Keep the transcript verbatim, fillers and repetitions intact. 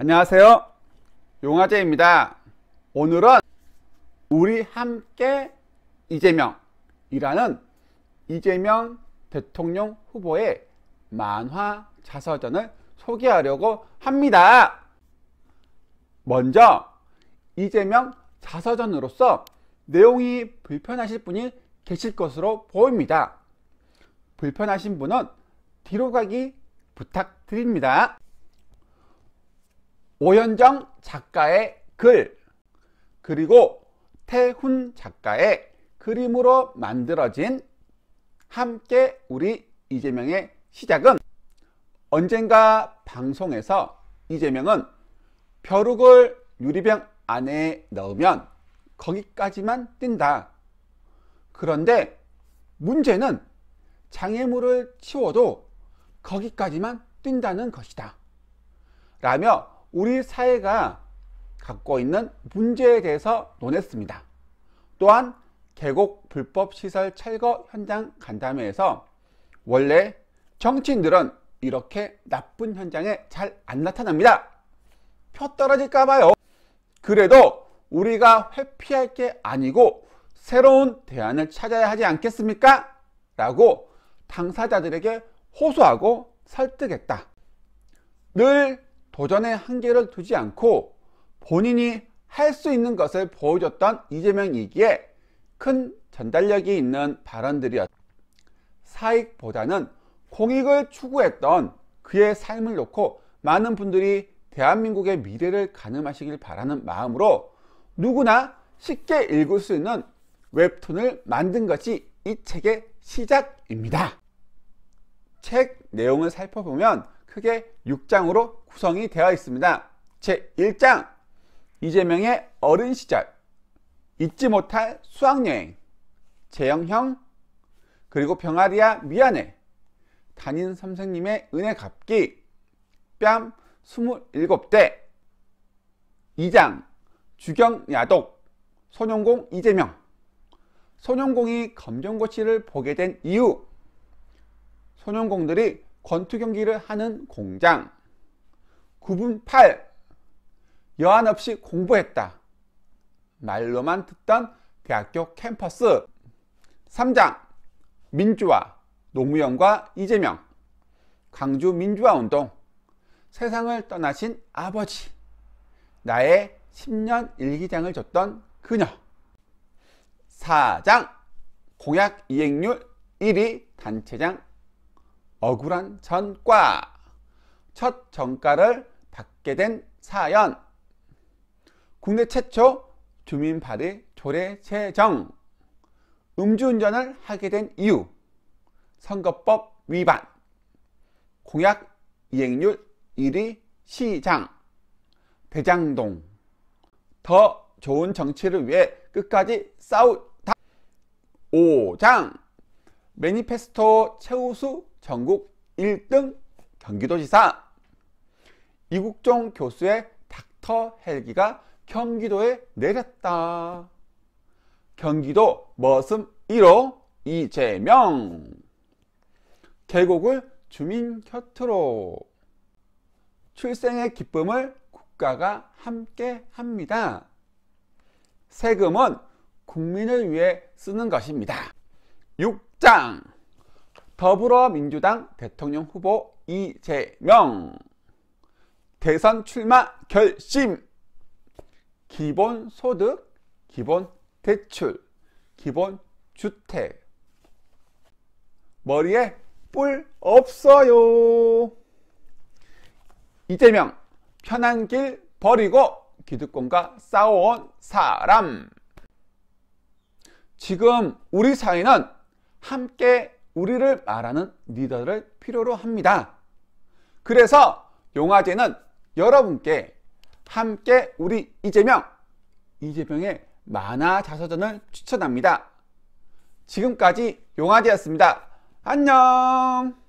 안녕하세요, 용화재입니다. 오늘은 우리 함께 이재명이라는 이재명 대통령 후보의 만화 자서전을 소개하려고 합니다. 먼저 이재명 자서전으로서 내용이 불편하실 분이 계실 것으로 보입니다. 불편하신 분은 뒤로 가기 부탁드립니다. 오현정 작가의 글, 그리고 태훈 작가의 그림으로 만들어진 함께 우리 이재명의 시작은 언젠가 방송에서 이재명은 벼룩을 유리병 안에 넣으면 거기까지만 뛴다. 그런데 문제는 장애물을 치워도 거기까지만 뛴다는 것이다 라며 우리 사회가 갖고 있는 문제에 대해서 논했습니다. 또한 계곡 불법시설 철거 현장 간담회에서 원래 정치인들은 이렇게 나쁜 현장에 잘 안 나타납니다. 표 떨어질까봐요. 그래도 우리가 회피할 게 아니고 새로운 대안을 찾아야 하지 않겠습니까? 라고 당사자들에게 호소하고 설득했다. 늘 도전의 한계를 두지 않고 본인이 할 수 있는 것을 보여줬던 이재명이기에 큰 전달력이 있는 발언들이었다. 사익보다는 공익을 추구했던 그의 삶을 놓고 많은 분들이 대한민국의 미래를 가늠하시길 바라는 마음으로 누구나 쉽게 읽을 수 있는 웹툰을 만든 것이 이 책의 시작입니다. 책 내용을 살펴보면 크게 육 장으로 구성이 되어 있습니다. 제일 장, 이재명의 어린 시절, 잊지 못할 수학여행, 재영형, 그리고 병아리야 미안해, 담임 선생님의 은혜 갚기, 뺨 스물일곱 대. 이 장, 주경야독, 손용공 이재명, 손용공이 검정고시를 보게 된 이유, 손용공들이 권투 경기를 하는 공장, 구 분 팔. 여한 없이 공부했다. 말로만 듣던 대학교 캠퍼스. 삼 장, 민주화, 노무현과 이재명, 광주 민주화운동, 세상을 떠나신 아버지, 나의 십 년 일기장을 줬던 그녀. 사 장, 공약 이행률 일 위 단체장, 억울한 전과, 첫 전과를 받게 된 사연, 국내 최초 주민 발의 조례 제정, 음주운전을 하게 된 이유, 선거법 위반, 공약 이행률 일 위 시장, 대장동, 더 좋은 정치를 위해 끝까지 싸우다. 오 장, 매니페스토 최우수 전국 일 등 경기도지사, 이국종 교수의 닥터 헬기가 경기도에 내렸다. 경기도 머슴 일 호 이재명, 계곡을 주민 곁으로, 출생의 기쁨을 국가가 함께 합니다. 세금은 국민을 위해 쓰는 것입니다. 육 장, 더불어민주당 대통령 후보 이재명, 대선 출마 결심, 기본소득, 기본대출, 기본주택. 머리에 뿔 없어요. 이재명, 편한 길 버리고 기득권과 싸워온 사람. 지금 우리 사회는 함께 우리를 말하는 리더를 필요로 합니다. 그래서 용화재는 여러분께 함께 우리 이재명, 이재명의 만화 자서전을 추천합니다. 지금까지 용화재였습니다. 안녕.